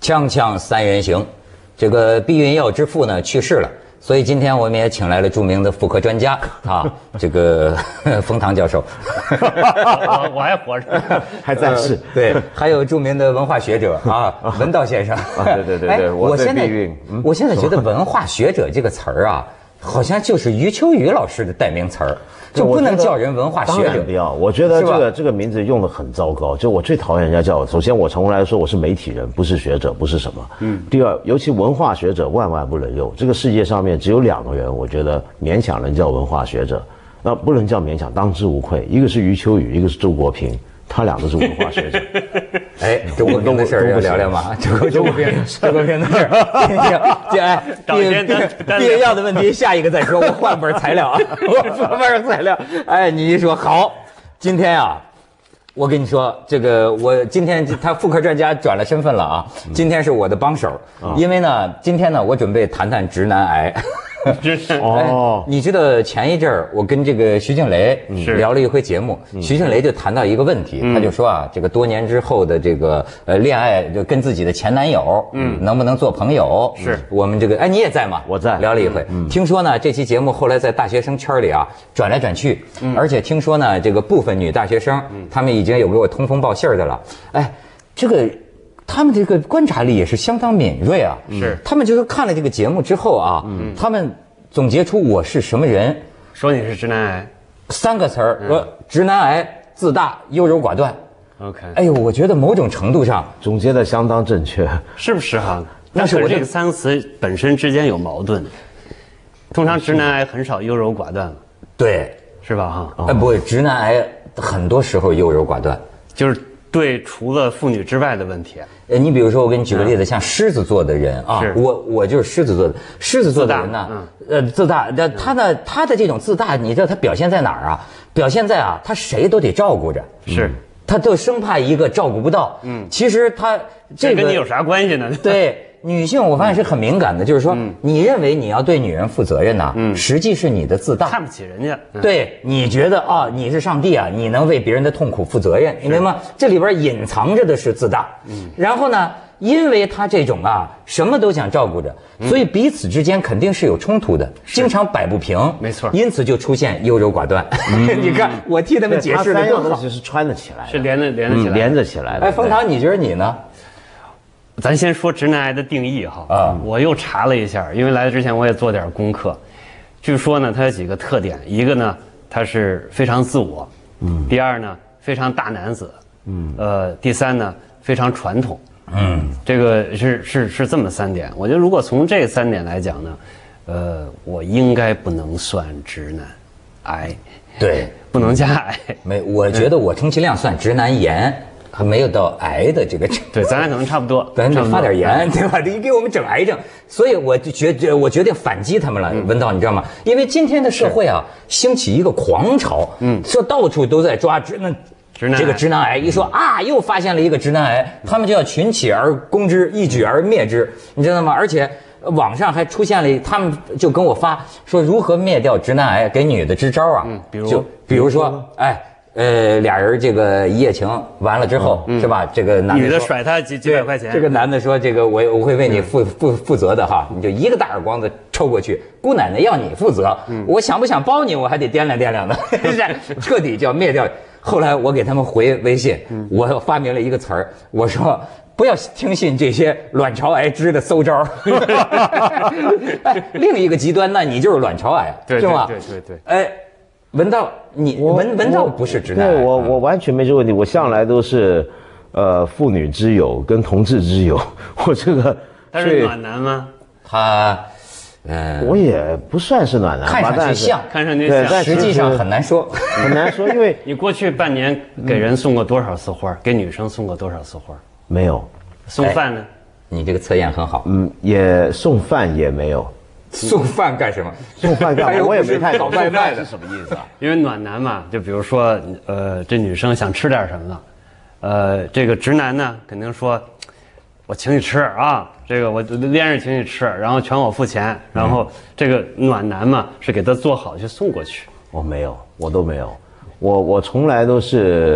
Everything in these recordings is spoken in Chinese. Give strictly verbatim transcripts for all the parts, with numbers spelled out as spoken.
锵锵三人行，这个避孕药之父呢去世了，所以今天我们也请来了著名的妇科专家啊，这个冯唐教授， 我我还活着， 还在世、呃。 对，还有著名的文化学者啊，文道先生。 啊、对对对对，我我现在、 嗯、 我现在觉得文化学者这个词儿啊，好像就是余秋雨老师的代名词儿。就不能叫人文化学者， 当然不要。我觉得这个这个名字用得很糟糕。就我最讨厌人家叫我。首先，我从来说我是媒体人，不是学者，不是什么。嗯。第二，尤其文化学者万万不能用。这个世界上面只有两个人，我觉得勉强能叫文化学者，那不能叫勉强，当之无愧。一个是余秋雨，一个是周国平，他俩都是文化学者。 哎，周国平的事儿要聊聊吗？周国周国平，周国平的事儿。这哎，避避孕药的问题，下一个再说。我换本材料啊，我换本材料。哎，你一说好，今天啊，我跟你说，这个我今天他妇科专家转了身份了啊，今天是我的帮手，因为呢，今天呢，我准备谈谈直男癌。哦，你知道前一阵儿我跟这个徐静蕾聊了一回节目，徐静蕾就谈到一个问题，他就说啊，这个多年之后的这个呃恋爱，就跟自己的前男友，嗯，能不能做朋友？是我们这个，哎，你也在吗？ 我在， 聊了一回。听说呢，这期节目后来在大学生圈里啊转来转去，而且听说呢，这个部分女大学生，他们已经有给我通风报信儿的了。哎，这个。他们这个观察力也是相当敏锐啊，是。他们就是看了这个节目之后啊，嗯，他们总结出我是什么人， 说你是直男癌， 三个词儿，说直男癌、自大、优柔寡断。 OK， 哎呦，我觉得某种程度上总结的相当正确， 是不是哈？但是我这个三个词本身之间有矛盾，通常直男癌很少优柔寡断， 对， 是吧？哈， 哎，不，直男癌很多时候优柔寡断， 就是。对，除了妇女之外的问题， 呃，你比如说，我给你举个例子，像狮子座的人啊，我我就是狮子座的，狮子座的人呢，呃，自大，那他的他的这种自大，你知道他表现在哪儿啊？表现在啊，他谁都得照顾着， 是， 他都生怕一个照顾不到，嗯，其实他这跟你有啥关系呢？ 对。女性我发现是很敏感的，就是说，你认为你要对女人负责任呢，嗯，实际是你的自大， 看不起人家。 对，你觉得啊，你是上帝啊，你能为别人的痛苦负责任，你明白吗？这里边隐藏着的是自大。嗯，然后呢，因为他这种啊，什么都想照顾着，所以彼此之间肯定是有冲突的，经常摆不平。 没错， 因此就出现优柔寡断。你看，我替他们解释的多好。三样东西是穿得起来， 是连着连着起来， 连着起来的。 哎，冯唐，你觉得你呢？ 咱先说直男癌的定义哈，啊，我又查了一下，因为来之前我也做点功课。据说呢，它有几个特点，一个呢，它是非常自我，嗯；第二呢，非常大男子，嗯；呃，第三呢，非常传统，嗯。这个是是是这么三点。我觉得如果从这三点来讲呢，呃，我应该不能算直男癌， 对， 不能加癌。 没，我觉得我充其量算直男炎。还没有到癌的这个程度， 对，咱俩可能差不多， 咱得发点盐，对吧？你给我们整癌症，所以我就决我决定反击他们了。文道，你知道吗？因为今天的社会啊，兴起一个狂潮，嗯，说到处都在抓直男，直男这个直男癌，一说啊，又发现了一个直男癌，他们就要群起而攻之，一举而灭之，你知道吗？而且网上还出现了，他们就跟我发说如何灭掉直男癌，给女的支招啊，嗯，比如就比如说，哎。呃，俩人这个一夜情完了之后，嗯、是吧？这个男的女的甩他几几百块钱， 这个男的说：“这个我我会为你负负负责的哈，你就一个大耳光子抽过去，姑奶奶要你负责，嗯、我想不想包你，我还得掂量掂量的，彻底就要灭掉。”后来我给他们回微信，嗯、我发明了一个词儿，我说。不要听信这些卵巢癌支的馊招哎，另一个极端，那你就是卵巢癌，是吧？ 对对对。 哎。文道，你文文道不是直男癌， 对我我完全没这个问题，我向来都是，呃，妇女之友跟同志之友，我这个他是暖男吗？ 他，呃， 我也不算是暖男吧， 看上去像， 看上去像， 但实际上很难说， 很难说，因为你过去半年给人送过多少次花，给女生送过多少次花？ 没有， 送饭呢？ 你这个测验很好， 嗯，也送饭也没有。 送饭干什么？ 送饭干嘛？我也没太搞外卖的是什么意思啊？ 因为暖男嘛，就比如说，呃，这女生想吃点什么了，呃，这个直男呢肯定说，我请你吃啊，这个我连着请你吃，然后全我付钱，然后这个暖男嘛是给他做好去送过去。 我没有，我都没有，我我从来都是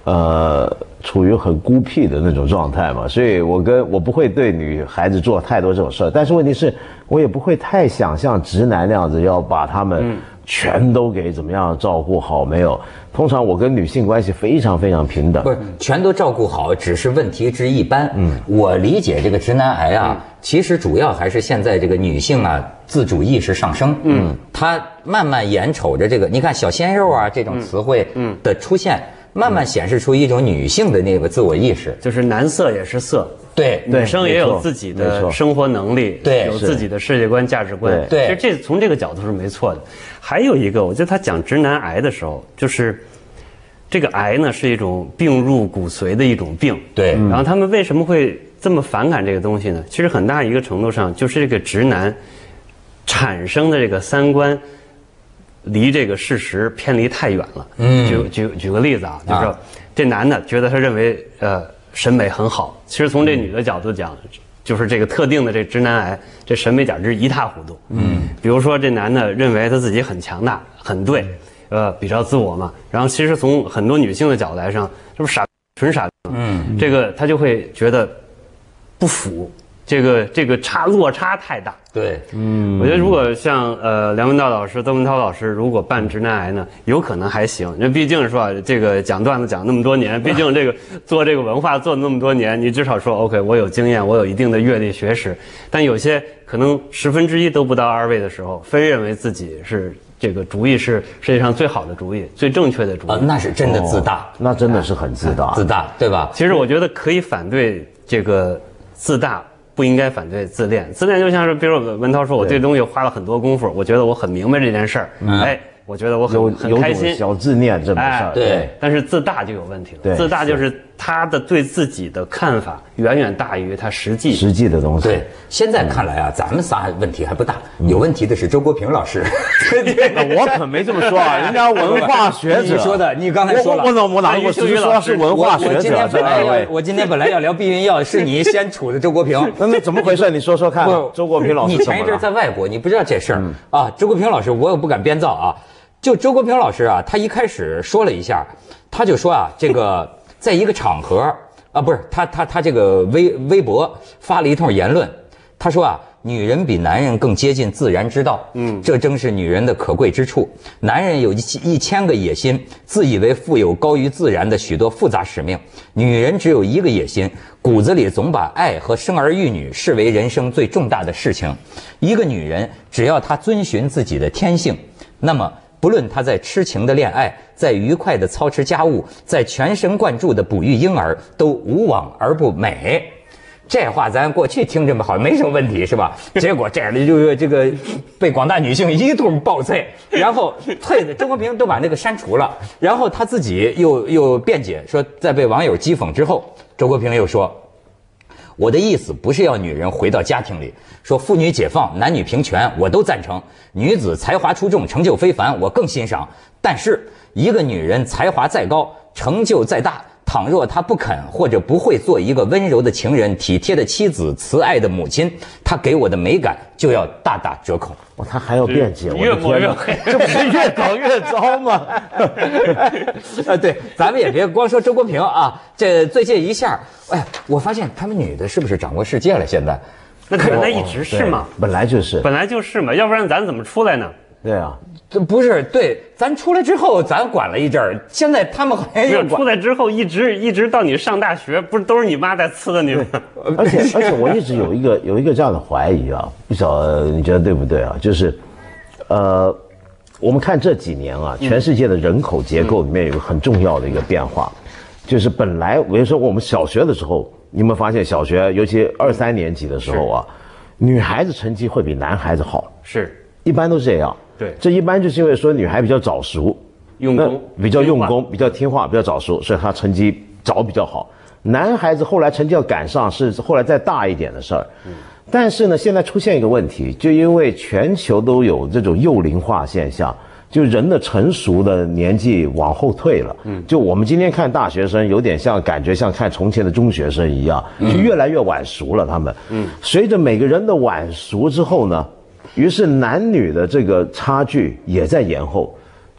呃，处于很孤僻的那种状态嘛，所以我跟我不会对女孩子做太多这种事儿，但是问题是，我也不会太想像直男那样子要把他们全都给怎么样照顾好，没有。通常我跟女性关系非常非常平等， 不是全都照顾好，只是问题之一般。嗯，我理解这个直男癌啊，嗯、其实主要还是现在这个女性啊自主意识上升。嗯，她慢慢眼瞅着这个，你看小鲜肉啊这种词汇的出现。嗯慢慢显示出一种女性的那个自我意识， 就是男色也是色， 对， 女生也有自己的生活能力， 对， 有自己的世界观、价值观， 对， 其实这从这个角度是没错的。还有一个，我觉得他讲直男癌的时候，就是这个癌呢是一种病入骨髓的一种病， 对。 然后他们为什么会这么反感这个东西呢？其实很大一个程度上就是这个直男产生的这个三观。离这个事实偏离太远了。嗯，举举举个例子啊，就是说、啊、这男的觉得他认为呃审美很好，其实从这女的角度讲，就是这个特定的这直男癌，这审美简直一塌糊涂。嗯，比如说这男的认为他自己很强大，很对，呃，比较自我嘛。然后其实从很多女性的角度来上，这不是傻纯傻。嗯，这个他就会觉得不服。这个这个差落差太大， 对， 嗯，我觉得如果像呃梁文道老师、窦文涛老师，如果办直男癌呢，有可能还行，因为毕竟是吧，这个讲段子讲那么多年，毕竟这个做这个文化做那么多年，你至少说 OK， 我有经验，我有一定的阅历学识，但有些可能十分之一都不到二位的时候，非认为自己是这个主意是世界上最好的主意、最正确的主意， 啊，那是真的自大，哦、 那真的是很自大， 自大，对吧？ 其实我觉得可以反对这个自大。不应该反对自恋，自恋就像是，比如文涛说，我对东西花了很多功夫，我觉得我很明白这件事儿，嗯、哎，我觉得我很很开心。 小自恋这么事儿、 哎，对。但是自大就有问题了，自大就是他的对自己的看法远远大于他实际实际的东西。 对，现在看来啊，咱们仨问题还不大，有问题的是周国平老师。 我可没这么说啊，人家文化学者。 你说的，你刚才说了， 我我我哪我只是说是文化学者。 我今天本来要，我今天本来要聊避孕药，是你先处的周国平。 那那怎么回事？你说说看。周国平老师， 你前一阵在外国，你不知道这事儿啊？周国平老师，我也不敢编造啊。就周国平老师啊，他一开始说了一下，他就说啊，这个在一个场合啊，不是他他他这个微微博发了一通言论，他说啊，女人比男人更接近自然之道，嗯，这正是女人的可贵之处。男人有一一千个野心，自以为负有高于自然的许多复杂使命，女人只有一个野心，骨子里总把爱和生儿育女视为人生最重大的事情。一个女人只要她遵循自己的天性，那么不论她在痴情的恋爱，在愉快的操持家务，在全神贯注的哺育婴儿，都无往而不美。这话咱过去听着好像没什么问题，是吧？结果这样的就这个被广大女性一通暴啐，然后啐的周国平都把那个删除了，然后他自己又又辩解说，在被网友讥讽之后，周国平又说，我的意思不是要女人回到家庭里，说妇女解放、男女平权我都赞成，女子才华出众、成就非凡我更欣赏，但是一个女人才华再高、成就再大，倘若她不肯或者不会做一个温柔的情人、体贴的妻子、慈爱的母亲，她给我的美感就要大打折扣。 哦，他还要辩解， 越抹越黑， 这不是越搞越糟吗？ 啊，对，咱们也别光说周国平啊，这最近一下，哎呀，我发现他们女的是不是掌握世界了？现在， 那原来一直是嘛， 本来就是， 本来就是嘛，要不然咱怎么出来呢？ 对啊， 这不是对，咱出来之后咱管了一阵儿，现在他们好像又出来之后一直一直到你上大学，不是都是你妈在呲的你吗？ 而且而且我一直有一个有一个这样的怀疑啊，不晓得你觉得对不对啊？就是，呃，我们看这几年啊，全世界的人口结构里面有一个很重要的一个变化，就是本来比如说我们小学的时候，你有没有发现小学尤其二三年级的时候啊，女孩子成绩会比男孩子好， 是， 一般都是这样。 对， 这一般就是因为说女孩比较早熟， 用功比较用功，比较听话，比较早熟，所以她成绩早比较好。男孩子后来成绩要赶上，是后来再大一点的事儿。嗯，但是呢，现在出现一个问题，就因为全球都有这种幼龄化现象，就人的成熟的年纪往后退了。嗯，就我们今天看大学生，有点像感觉像看从前的中学生一样，就越来越晚熟了。他们，嗯，随着每个人的晚熟之后呢，于是男女的这个差距也在延后，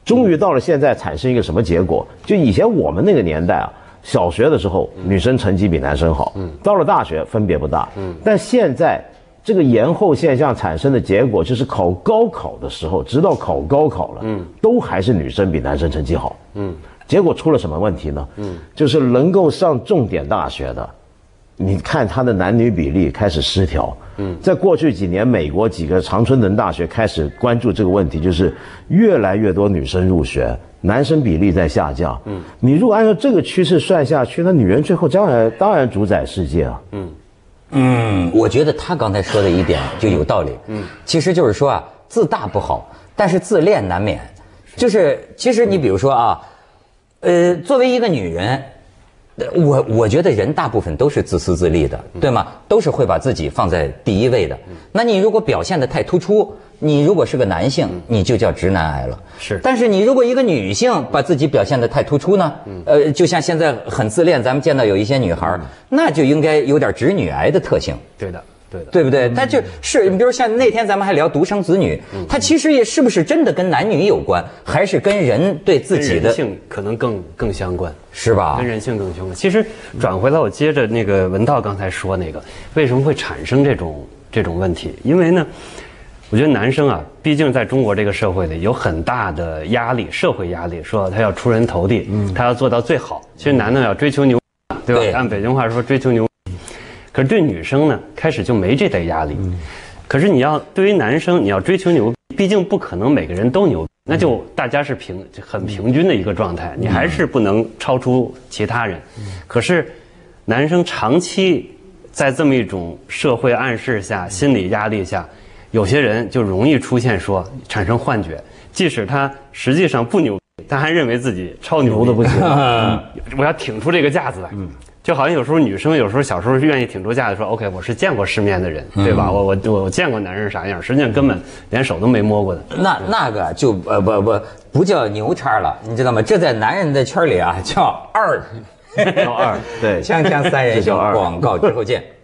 终于到了现在产生一个什么结果？就以前我们那个年代啊，小学的时候女生成绩比男生好，到了大学分别不大，但现在这个延后现象产生的结果就是考高考的时候，直到考高考了，都还是女生比男生成绩好，结果出了什么问题呢？就是能够上重点大学的，你看他的男女比例开始失调。嗯，在过去几年，美国几个常春藤大学开始关注这个问题，就是越来越多女生入学，男生比例在下降。嗯，你如果按照这个趋势算下去，那女人最后将来当然主宰世界啊。嗯嗯，我觉得他刚才说的一点就有道理。嗯，其实就是说啊，自大不好，但是自恋难免。就是其实你比如说啊，呃，作为一个女人。我我觉得人大部分都是自私自利的，对吗？都是会把自己放在第一位的。那你如果表现得太突出，你如果是个男性，你就叫直男癌了。 是。 但是你如果一个女性把自己表现得太突出呢，呃，就像现在很自恋，咱们见到有一些女孩，那就应该有点直女癌的特性。 对的。对的， 对不对？它就是你比如像那天咱们还聊独生子女，它其实也是不是真的跟男女有关，还是跟人对自己的人性可能更更相关， 是吧？ 跟人性更相关。其实转回来，我接着那个文道刚才说那个，为什么会产生这种这种问题？因为呢，我觉得男生啊，毕竟在中国这个社会里有很大的压力，社会压力，说他要出人头地，嗯、他要做到最好。其实男的要追求牛，对吧？对，按北京话说追求牛。可是对女生呢，开始就没这类压力。嗯、可是你要对于男生，你要追求牛，毕竟不可能每个人都牛，那就大家是平很平均的一个状态，你还是不能超出其他人。嗯、可是男生长期在这么一种社会暗示下、心理压力下，有些人就容易出现说产生幻觉，即使他实际上不牛，他还认为自己超牛的不行， 我要挺出这个架子来。嗯，就好像有时候女生有时候小时候愿意挺出架子说 OK 我是见过世面的人，对吧？我我我见过男人啥样，实际上根本连手都没摸过的。 那那个就呃不不不叫牛叉了，你知道吗？这在男人的圈里啊叫二， 叫二。对， 锵锵三人行，广告之后见。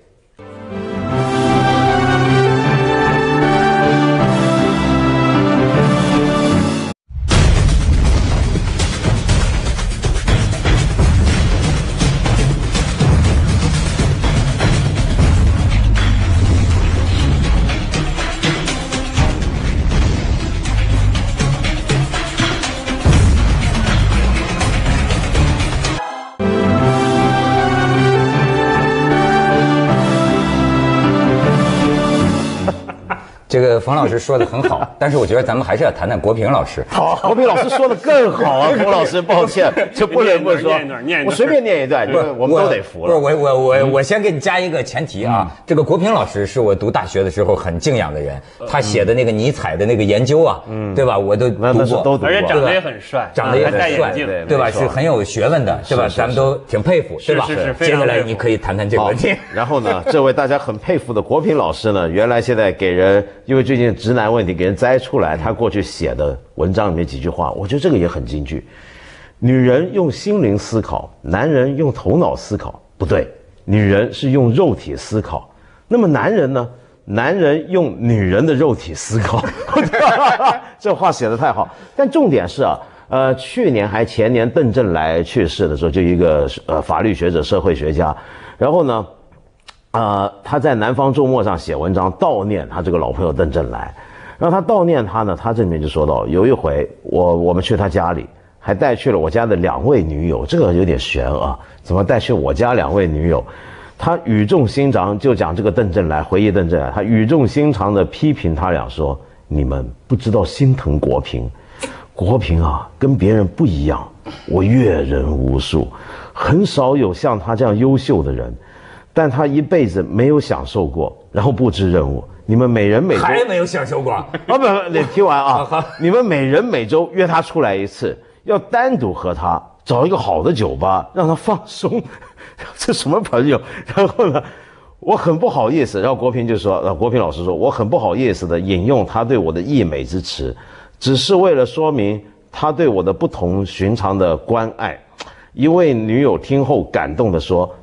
这个冯老师说的很好，但是我觉得咱们还是要谈谈国平老师。 好，国平老师说的更好啊，冯老师，抱歉，这不能不说。我随便念一段，就是我们都得服了。 不是我我我我先给你加一个前提啊，这个国平老师是我读大学的时候很敬仰的人，他写的那个尼采的那个研究啊，对吧？我都读过， 而且长得也很帅， 长得也很帅，对吧？是很有学问的，对吧？咱们都挺佩服，对吧？ 是是。 接下来你可以谈谈这个问题。 然后呢，这位大家很佩服的国平老师呢，原来现在给人。因为最近直男问题给人摘出来，他过去写的文章里面几句话，我觉得这个也很金句。女人用心灵思考，男人用头脑思考，不对，女人是用肉体思考。那么男人呢？男人用女人的肉体思考。这话写得太好。但重点是啊，呃，去年还前年邓正来去世的时候，就一个呃法律学者、社会学家，然后呢。呃，他在南方周末上写文章悼念他这个老朋友邓正来，然后他悼念他呢，他这里面就说到，有一回我我们去他家里，还带去了我家的两位女友，这个有点悬啊，怎么带去我家两位女友？他语重心长就讲这个邓正来，回忆邓正来，他语重心长的批评他俩说：“你们不知道心疼国平，国平啊，跟别人不一样，我阅人无数，很少有像他这样优秀的人。”但他一辈子没有享受过，然后布置任务。你们每人每周还没有享受过啊？ 不不，你听完啊！你们每人每周约他出来一次，要单独和他找一个好的酒吧，让他放松。这什么朋友？然后呢，我很不好意思。然后国平就说，呃，国平老师说，我很不好意思的引用他对我的溢美之词，只是为了说明他对我的不同寻常的关爱。一位女友听后感动地说：“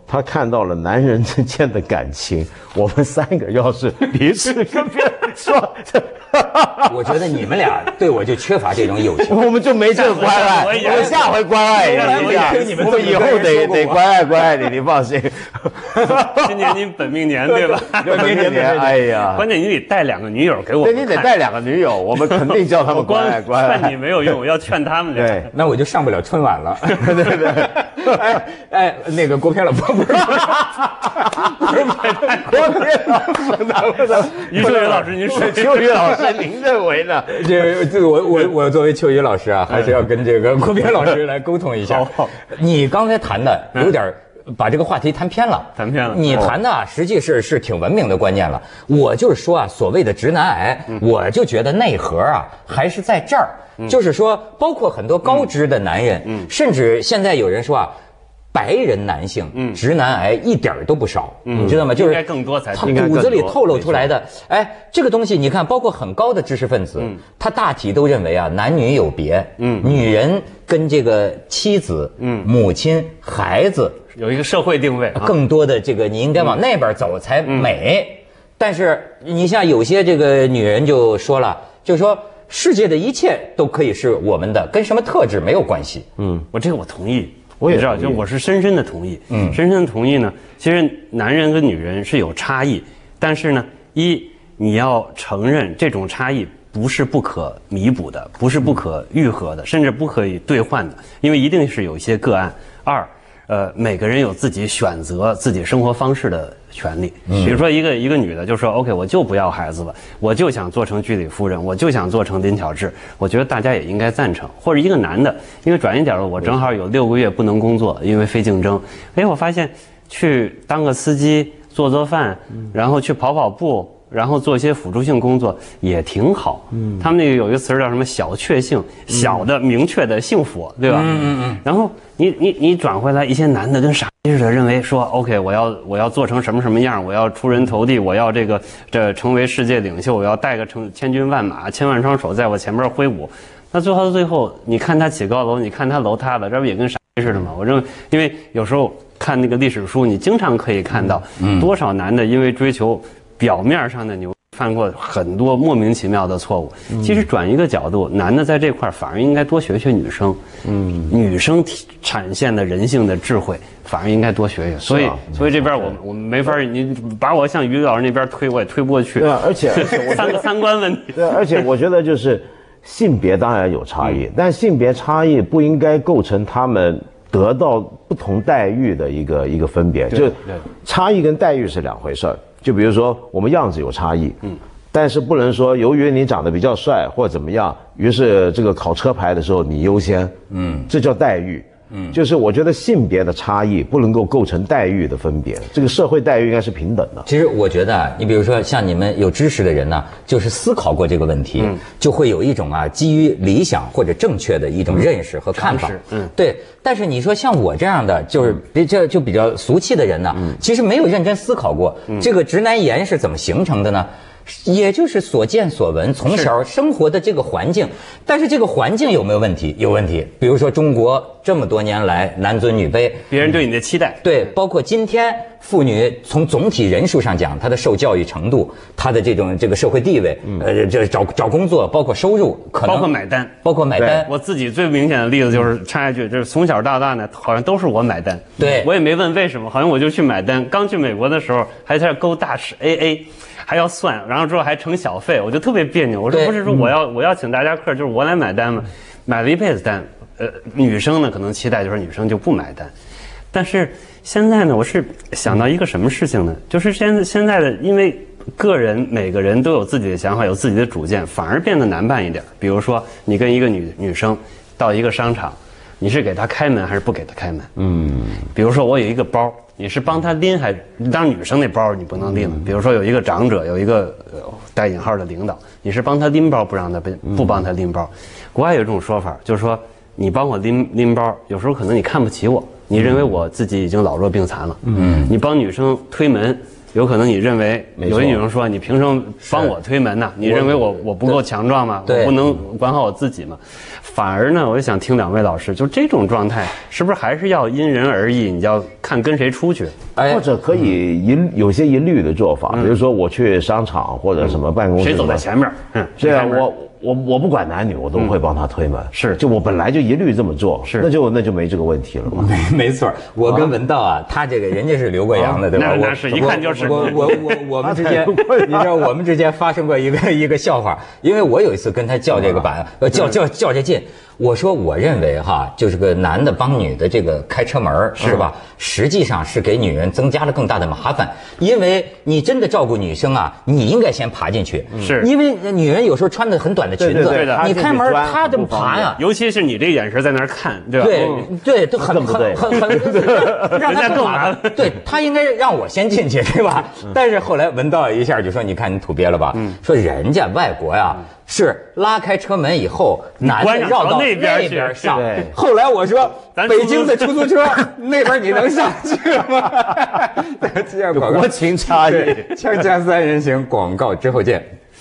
他看到了男人之间的感情。我们三个要是彼此跟别人说， 我觉得你们俩对我就缺乏这种友情， 我们就没这个关爱。我们下回关爱一下，我们以后得得关爱关爱你，你放心。 今年您本命年对吧？ 本命年，哎呀， 关键你得带两个女友给我。 对，你得带两个女友，我们肯定叫他们关爱关爱。 劝你没有用，我要劝他们俩。 对， 那我就上不了春晚了。对对对。哎哎，那个郭片老婆不是，不是郭片老婆， 于秋雨老师，您说秋雨老师，您认为呢？ 这这我我我作为秋雨老师啊，还是要跟这个郭片老师来沟通一下。你刚才谈的有点把这个话题谈偏了， 谈偏了。 你谈的啊，实际是是挺文明的观念了。我就是说啊，所谓的直男癌，我就觉得内核啊还是在这儿。就是说，包括很多高知的男人，甚至现在有人说啊。白人男性，嗯，直男癌一点都不少，你知道吗？就是应该更多才他骨子里透露出来的，哎，这个东西你看，包括很高的知识分子，他大体都认为啊，男女有别，嗯，女人跟这个妻子、嗯，母亲、孩子有一个社会定位， 更多的这个你应该往那边走才美。但是你像有些这个女人就说了，就说世界的一切都可以是我们的，跟什么特质没有关系。 嗯，我这个我同意。我也知道，就我是深深的同意，嗯，深深的同意呢。其实男人跟女人是有差异，但是呢，一你要承认这种差异不是不可弥补的，不是不可愈合的，甚至不可以兑换的，因为一定是有一些个案。二，呃，每个人有自己选择自己生活方式的权利。比如说一个一个女的就说 OK， 我就不要孩子了，我就想做成居里夫人，我就想做成林巧稚，我觉得大家也应该赞成。或者一个男的，因为转一点了，我正好有六个月不能工作，因为非竞争，哎，我发现去当个司机，做做饭，然后去跑跑步，然后做一些辅助性工作也挺好。嗯，他们那个有一个词叫什么小确幸，小的明确的幸福，对吧？嗯嗯嗯。然后你你你转回来，一些男的跟傻逼似的，认为说 OK， 我要我要做成什么什么样，我要出人头地，我要这个这成为世界领袖，我要带个成千军万马、千万双手在我前边挥舞。那最后到最后，你看他起高楼，你看他楼塌了，这不也跟傻逼似的吗？我认为，因为有时候看那个历史书，你经常可以看到多少男的因为追求表面上的牛，犯过很多莫名其妙的错误。其实转一个角度，男的在这块反而应该多学学女生，嗯，女生产现的人性的智慧，反而应该多学学。所以，所以这边我我们没法，你把我向于老师那边推，我也推不过去。 对啊，而且而且我三个三观问题。 对，而且我觉得就是性别当然有差异，但性别差异不应该构成他们得到不同待遇的一个一个分别。就差异跟待遇是两回事儿。就比如说我们样子有差异，嗯，但是不能说由于你长得比较帅或怎么样，于是这个考车牌的时候你优先，嗯，这叫待遇。嗯，就是我觉得性别的差异不能够构成待遇的分别，这个社会待遇应该是平等的。 其实我觉得啊，你比如说像你们有知识的人呢，就是思考过这个问题，嗯，就会有一种啊基于理想或者正确的一种认识和看法。嗯，对。但是你说像我这样的，就是比较就比较俗气的人呢，嗯，其实没有认真思考过，嗯，这个直男炎是怎么形成的呢？也就是所见所闻，从小生活的这个环境，但是这个环境有没有问题？有问题。比如说中国这么多年来男尊女卑， 别人对你的期待， 对，包括今天妇女从总体人数上讲，她的受教育程度，她的这种这个社会地位，呃，这找找工作，包括收入，可能包括买单， 包括买单。 我自己最明显的例子就是插一句，就是从小到大呢，好像都是我买单， 对， 我也没问为什么，好像我就去买单。刚去美国的时候还在那勾大使 A A。还要算，然后之后还成小费，我就特别别扭。我说不是说我要我要请大家客，就是我来买单嘛，买了一辈子单。呃，女生呢可能期待就是女生就不买单，但是现在呢，我是想到一个什么事情呢？就是现在现在的，因为个人每个人都有自己的想法，有自己的主见，反而变得难办一点。比如说，你跟一个女女生到一个商场，你是给她开门还是不给她开门？嗯，比如说我有一个包。你是帮他拎还是？当然女生那包你不能拎了。比如说有一个长者，有一个呃带引号的领导，你是帮他拎包，不让他不帮他拎包。国外有一种说法，就是说你帮我拎拎包，有时候可能你看不起我，你认为我自己已经老弱病残了。嗯，你帮女生推门， 有可能你认为有一女生说你凭什么帮我推门呢？你认为我我不够强壮吗？我不能管好我自己吗？反而呢，我就想听两位老师，就这种状态是不是还是要因人而异？你要看跟谁出去， 或者可以一有些一律的做法，比如说我去商场或者什么办公室， 谁走在前面， 嗯，这样我。我我不管男女，我都会帮他推门。 是， 就我本来就一律这么做， 是， 那就那就没这个问题了嘛。 没没错，我跟文道啊，他这个人家是留过洋的，对吧？ 那那是一看就是。 我我我我们之间，你知道我们之间发生过一个一个笑话，因为我有一次跟他较这个板，呃，较较较这劲。我说，我认为哈，就是个男的帮女的这个开车门是吧？实际上是给女人增加了更大的麻烦，因为你真的照顾女生啊，你应该先爬进去， 是因为女人有时候穿的很短的裙子， 对的， 你开门她这么爬呀， 尤其是你这眼神在那儿看，对吧？ 对对，都很很很很让他更麻烦。对他应该让我先进去，对吧？但是后来文道一下就说：“你看你土鳖了吧？”说人家外国呀。是拉开车门以后，男的绕到那边上。后来我说，北京的出租车那边你能上去吗？这样广告， 国情差异。 锵锵三人行，广告之后见。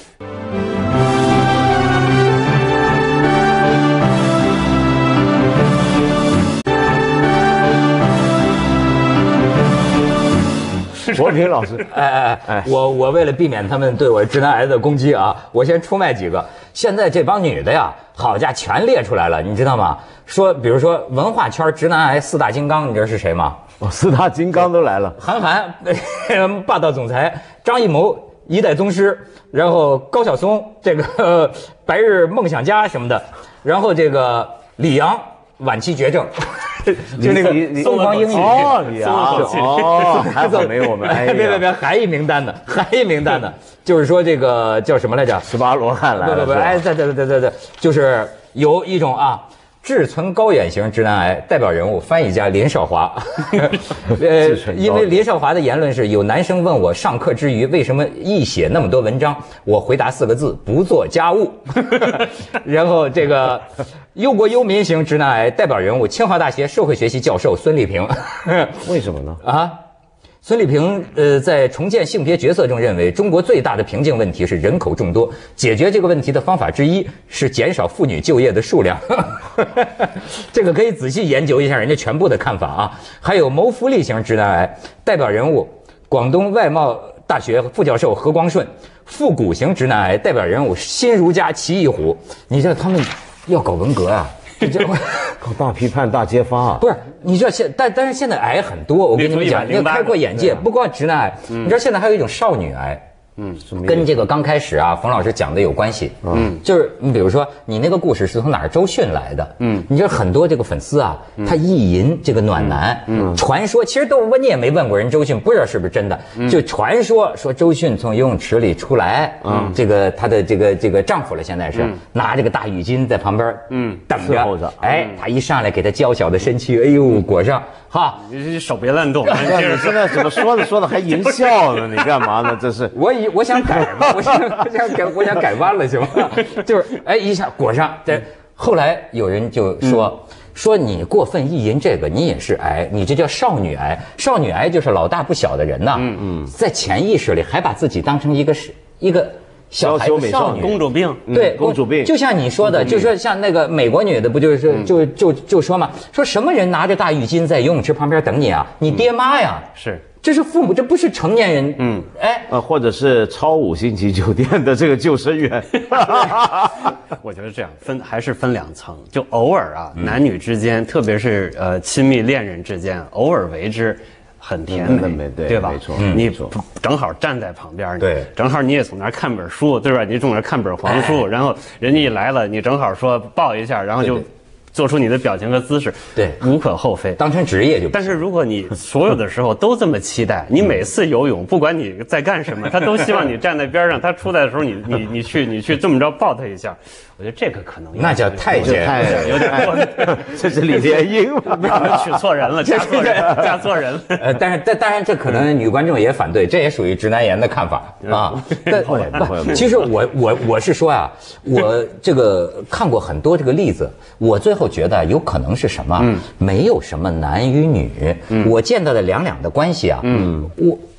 国平老师， 哎哎哎，我我为了避免他们对我直男癌的攻击啊，我先出卖几个。现在这帮女的呀，好家伙，全列出来了，你知道吗？说，比如说文化圈直男癌四大金刚，你知道是谁吗？ 哦，四大金刚都来了。 韩寒，霸道总裁；张艺谋，一代宗师；然后高晓松，这个、呃、白日梦想家什么的；然后这个李阳，晚期绝症。就那个疯狂英语哦，你啊，哦，还好没有我们，哎， 别别别，还一名单呢，还一名单呢，就是说这个叫什么来着？ 十八罗汉来了， 不不不，哎，对对对对对，就是有一种啊。志存高远型直男癌代表人物翻译家林少华，呃，因为林少华的言论是有男生问我上课之余为什么一写那么多文章，我回答四个字：不做家务。然后这个忧国忧民型直男癌代表人物清华大学社会学系教授孙立平， 为什么呢？ 啊？孙立平呃，在重建性别角色中认为，中国最大的瓶颈问题是人口众多，解决这个问题的方法之一是减少妇女就业的数量。这个可以仔细研究一下人家全部的看法啊。还有谋福利型直男癌代表人物，广东外贸大学副教授何光顺；复古型直男癌代表人物新儒家齐翼虎。你知道他们要搞文革啊？ 搞大批判大揭发啊！ 不是，你知道现但但是现在癌很多，我跟你们讲，你要开阔眼界，不光直男癌，你知道现在还有一种少女癌。嗯，跟这个刚开始啊，冯老师讲的有关系。嗯，就是你比如说，你那个故事是从哪儿周迅来的？嗯，你知道很多这个粉丝啊，他意淫这个暖男，嗯，传说其实都我你也没问过人周迅，不知道是不是真的，就传说说周迅从游泳池里出来，嗯，这个她的这个这个丈夫了，现在是拿这个大浴巾在旁边，嗯，等着，哎，他一上来给她娇小的身躯，哎呦裹上，哈， 你手别乱动， 你现在怎么说着说着还淫笑呢？你干嘛呢？这是我以。我想改嘛，我想我想改，我想改弯了，行吗？就是哎，一下裹上。这后来有人就说、嗯、说你过分意淫这个，你也是癌，你这叫少女癌。少女癌就是老大不小的人呐，嗯嗯，在潜意识里还把自己当成一个是一个小孩子少女公主病， 对、 嗯、公主病， 就像你说的，就说像那个美国女的，不就是、嗯、就就就说嘛，说什么人拿着大浴巾在游泳池旁边等你啊？你爹妈呀， 嗯、是。 这是父母，这不是成年人。嗯，哎， 呃，或者是超五星级酒店的这个救生员。 我觉得这样分还是分两层，就偶尔啊，嗯、男女之间，特别是呃亲密恋人之间，偶尔为之很甜美， 嗯、对, 对吧？ 没错， 你正好站在旁边， 对， 正好你也从那儿看本书，对吧？你从那儿看本黄书，哎、然后人家一来了，你正好说抱一下，然后就。对对做出你的表情和姿势， 对， 无可厚非。 当成职业就。 但是如果你所有的时候都这么期待，你每次游泳，不管你在干什么，他都希望你站在边上，他出来的时候，你你你去你去这么着抱他一下，我觉得这个可能那叫太监， 有点过， 这是李莲英， 娶错人了，嫁错人，嫁错人了。 呃，但是但当然这可能女观众也反对，这也属于直男言的看法啊。但不，其实我我我是说啊，我这个看过很多这个例子，我最后。我觉得有可能是什么？嗯，没有什么男与女，嗯、我见到的两两的关系啊，嗯，我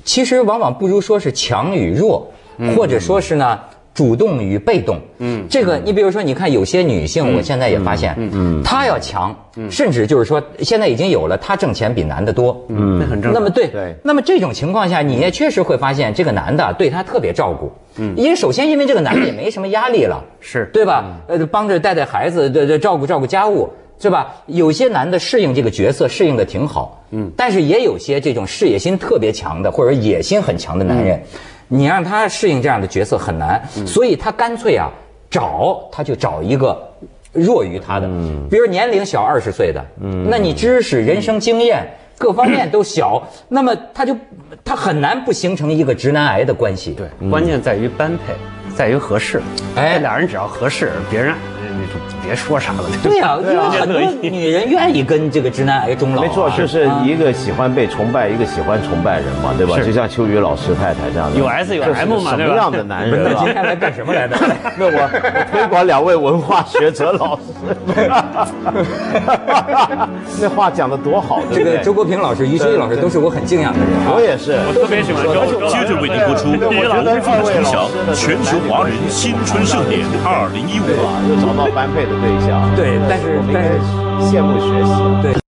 其实往往不如说是强与弱，或者说是呢。主动与被动，嗯，这个你比如说，你看有些女性，我现在也发现，嗯嗯，她要强，甚至就是说，现在已经有了，她挣钱比男的多， 嗯，那很正常。 那么对， 对， 那么这种情况下，你也确实会发现，这个男的对她特别照顾，嗯，因为首先因为这个男的也没什么压力了， 是对吧？呃，帮着带带孩子，这这照顾照顾家务，是吧？有些男的适应这个角色适应的挺好，嗯，但是也有些这种事业心特别强的，或者野心很强的男人。你让他适应这样的角色很难，嗯、所以他干脆啊找他就找一个弱于他的，嗯、比如年龄小二十岁的，嗯、那你知识、人生经验各方面都小，嗯、那么他就他很难不形成一个直男癌的关系。 对，嗯、关键在于般配，在于合适。哎，这俩人只要合适，别人。别说啥了。 对呀、啊，因为很多女人愿意跟这个直男癌终老、啊。 没错，就是一个喜欢被崇拜，一个喜欢崇拜人嘛，对吧？就像秋雨老师太太这样的。 有 S 有 M 嘛，对吧？ 什么样的男人？ 那今天来干什么来的？ 那我我推广两位文化学者老师。那话讲得多好！ 这个周国平老师、于学义老师都是我很敬仰的人。 我也是， 我特别喜欢周。 接着为您播出《别老无尽的陈翔全球华人新春盛典二零一五》。 又找到般配的对象， 对，但是但是羡慕学习， 对。